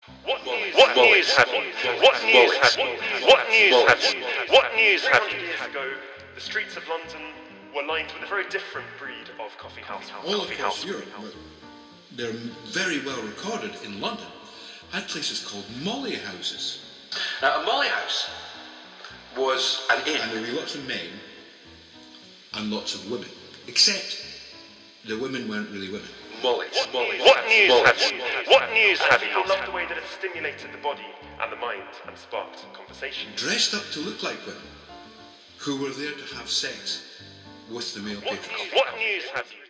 What news have you? What news have you? What news have you? What news have you? 300 years ago, the streets of London were lined with a very different breed of coffee house. All across Europe, they're very well recorded in London, had places called molly houses. Now, a molly house was an inn. And there would be lots of men and lots of women, except the women weren't really women. Mollies. What news have you? What news have you? People loved the way that it stimulated the body and the mind and sparked conversation. Dressed up to look like women, who were there to have sex with the male patrons. What news have you?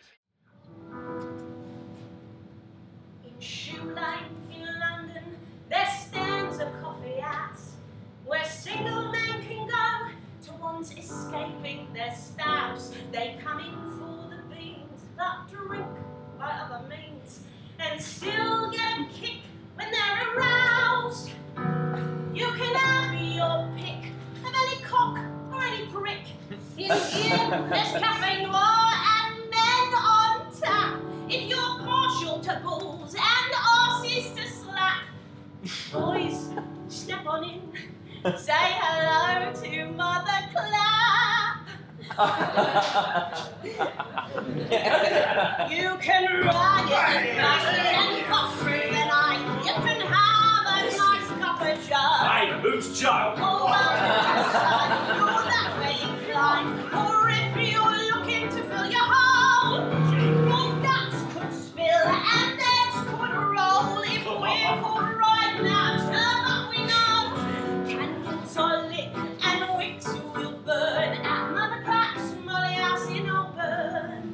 In Shoe Lane in London, there stands a coffee house where single men can go to ones escaping their spouse. They come in for the beans, but drink by other means, and still get a kick when they're aroused. You can have your pick of any cock or any prick. In here, there's cafe noir and men on tap. If you're partial to balls and arses to slap, boys, step on in, say hello to Mother Clap. You can riot and fight and fuck through the night. You can have a nice cup of joe. Hey, who's Joe? Oh, well, you're that way inclined. Or if you're looking to fill your hole, full guts could spill and theirs could roll. If we're caught right now, turn up we know. Candles are lit and wicks will burn at Mother Clap's molly house in Holborn.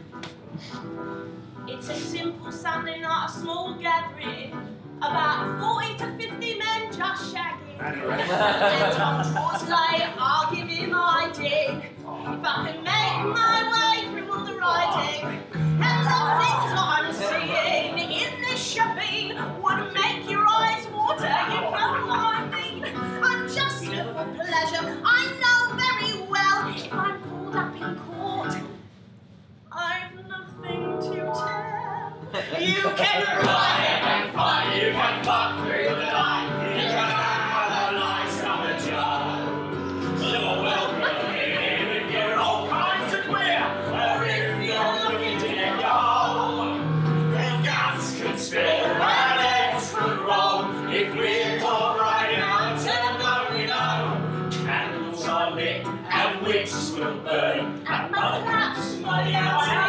It's a simple Sunday night, a small gathering, about 40 to 50 men just shagging. And Tom Torsley, I'll give him my dig, if I can make my way through all the writing. And the things I'm seeing in this shebeen would make your eyes water, you know what I mean. I'm just here for pleasure, I know very well. If I'm pulled up in court, I've nothing to tell. You can riot and fight, you can fuck through the night, you can have a nice cup of joe. You're welcome here if you're all kinds of queer, or if you're looking to get your home. The gas could spill and heads could roll, if we're caught right now, turn up we know. Candles are lit and wicks will burn at Mother Clap's molly house.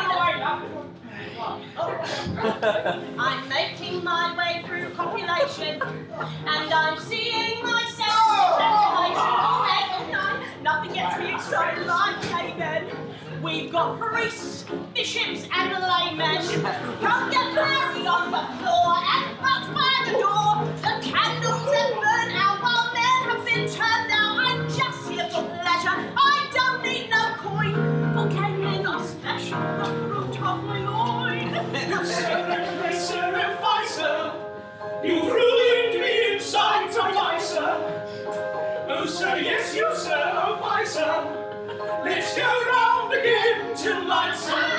I'm making my way through copulation, and I'm seeing myself in reputation. Oh, no, nothing gets me excited like cavemen. We've got priests, bishops, and laymen. Come get married on the floor and fucked by the door. The candles have burnt out while men have been turned out. I'm just here for pleasure. I don't need no coin, for gay men are special, the fruit of my loin. You threw into me inside to why, sir? Oh, sir, yes, you, sir, oh, why, sir? Let's go round again till lights are